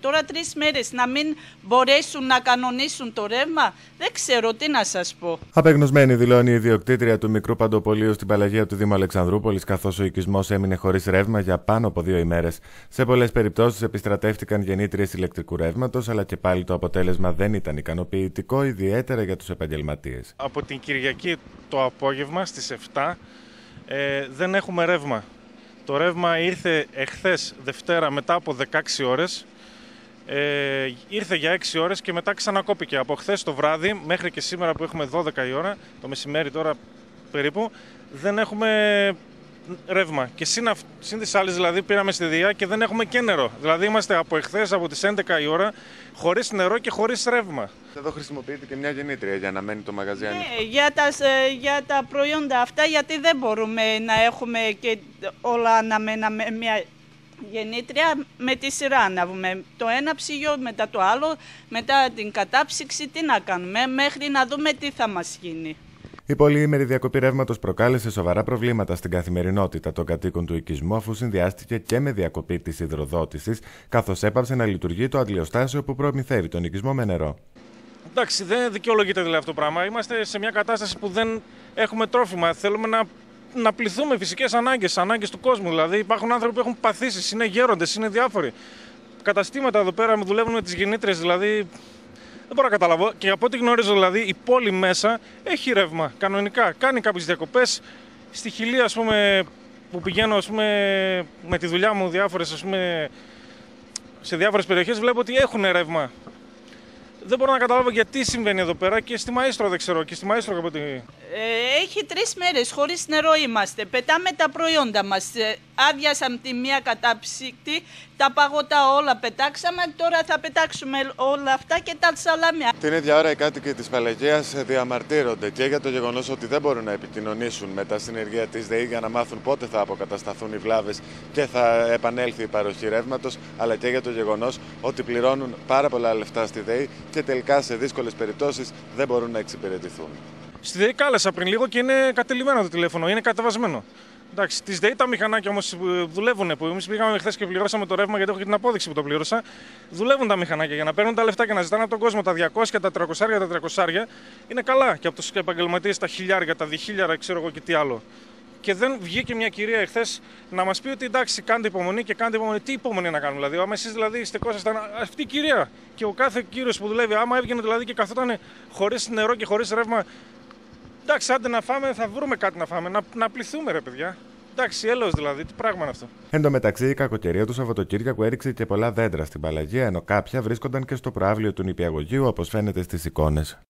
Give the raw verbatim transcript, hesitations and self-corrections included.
τώρα τρεις μέρες να μην μπορέσουν να κανονίσουν το ρεύμα, δεν ξέρω τι να σας πω. Απεγνωσμένη δηλώνει η ιδιοκτήτρια του μικρού παντοπολείου στην Παλαγία του Δήμου Αλεξανδρούπολης, καθώς ο οικισμός έμεινε χωρίς ρεύμα για πάνω από δύο ημέρες. Σε πολλές περιπτώσεις επιστρατεύτηκαν γεννήτριες ηλεκτρικού ρεύματος, αλλά και πάλι το αποτέλεσμα δεν ήταν ικανοποιητικό, ιδιαίτερα για τους επαγγελματίες. Από την Κυριακή το απόγευμα στις επτά ε, δεν έχουμε ρεύμα. Το ρεύμα ήρθε εχθές Δευτέρα μετά από δεκαέξι ώρες, ε, ήρθε για έξι ώρες και μετά ξανακόπηκε. Από χθες το βράδυ μέχρι και σήμερα που έχουμε δώδεκα η ώρα, το μεσημέρι τώρα περίπου, δεν έχουμε ρεύμα. Και συν, συν τις άλλες δηλαδή πήραμε στη ΔΙΑ και δεν έχουμε και νερό. Δηλαδή είμαστε από εχθές από τις έντεκα η ώρα χωρίς νερό και χωρίς ρεύμα. Εδώ χρησιμοποιείται και μια γεννήτρια για να μένει το μαγαζί ανοιχτό. Ναι, για τα, για τα προϊόντα αυτά, γιατί δεν μπορούμε να έχουμε και όλα να μέναμε μια γεννήτρια με τη σειρά να βγούμε. Το ένα ψυγείο μετά το άλλο, μετά την κατάψυξη, τι να κάνουμε, μέχρι να δούμε τι θα μας γίνει. Η πολυήμερη διακοπή ρεύματος προκάλεσε σοβαρά προβλήματα στην καθημερινότητα των κατοίκων του οικισμού, αφού συνδυάστηκε και με διακοπή της υδροδότησης, καθώς έπαψε να λειτουργεί το αντλιοστάσιο που προμηθεύει τον οικισμό με νερό. Εντάξει, δεν δικαιολογείται δηλαδή αυτό το πράγμα. Είμαστε σε μια κατάσταση που δεν έχουμε τρόφιμα. Θέλουμε να, να πληθούμε φυσικές ανάγκες, ανάγκες του κόσμου. Δηλαδή, υπάρχουν άνθρωποι που έχουν παθήσεις, είναι γέροντες, είναι διάφοροι. Καταστήματα εδώ πέρα δουλεύουν με τις γεννήτριες, δηλαδή. Δεν μπορώ να καταλάβω. Και από ό,τι γνωρίζω, δηλαδή, η πόλη μέσα έχει ρεύμα κανονικά. Κάνει κάποιες διακοπές. Στη Χιλία, ας πούμε, που πηγαίνω ας πούμε, με τη δουλειά μου διάφορες, ας πούμε, σε διάφορες περιοχές, βλέπω ότι έχουν ρεύμα. Δεν μπορώ να καταλάβω γιατί συμβαίνει εδώ πέρα και στη Μαΐστρο δεν ξέρω. Και στη Μαΐστρο από τη... Ε, έχει τρεις μέρες χωρίς νερό είμαστε. Πετάμε τα προϊόντα μας. Ε, άδειασαμε τη μία κατάψυκτη, τα παγωτά όλα πετάξαμε. Τώρα θα πετάξουμε όλα αυτά και τα σαλάμια. Την ίδια ώρα οι κάτοικοι της Παλαγίας διαμαρτύρονται και για το γεγονός ότι δεν μπορούν να επικοινωνήσουν με τα συνεργεία της ΔΕΗ για να μάθουν πότε θα αποκατασταθούν οι βλάβες και θα επανέλθει η παροχή ρεύματος, αλλά και για το γεγονός ότι πληρώνουν πάρα πολλά λεφτά στη ΔΕΗ και τελικά σε δύσκολες περιπτώσεις δεν μπορούν να εξυπηρετηθούν. Στη ΔΕΗ κάλεσα πριν λίγο και είναι κατελημμένο το τηλέφωνο, είναι κατεβασμένο. Εντάξει, τις ΔΕΗ τα μηχανάκια όμως δουλεύουν. Που εμείς πήγαμε χθες και πληρώσαμε το ρεύμα, γιατί έχω και την απόδειξη που το πλήρωσα. Δουλεύουν τα μηχανάκια για να παίρνουν τα λεφτά και να ζητάνε από τον κόσμο τα διακόσια, τα τριακόσια, τα τριακόσια. Είναι καλά. Και από τους επαγγελματίες τα χιλιάρια, τα διχίλιαρα, ξέρω εγώ και τι άλλο. Και δεν βγήκε μια κυρία εχθές να μας πει ότι εντάξει, κάντε υπομονή και κάντε υπομονή. Τι υπομονή να κάνουμε, δηλαδή. Άμα εσείς δηλαδή στεκόσασταν, αυτή η κυρία και ο κάθε κύριος που δουλεύει, άμα έβγαινε δηλαδή και καθόταν χωρίς νερό και χωρίς ρεύμα. Εντάξει, άντε να φάμε, θα βρούμε κάτι να φάμε. Να, να πληθούμε, ρε παιδιά. Εντάξει, έλεος δηλαδή, τι πράγμα είναι αυτό. Εν τω μεταξύ, η κακοκαιρία του Σαββατοκύριακου έριξε και πολλά δέντρα στην Παλαγία, ενώ κάποια βρίσκονταν και στο προαύλιο του νηπιαγωγείου, όπως φαίνεται στις εικόνες.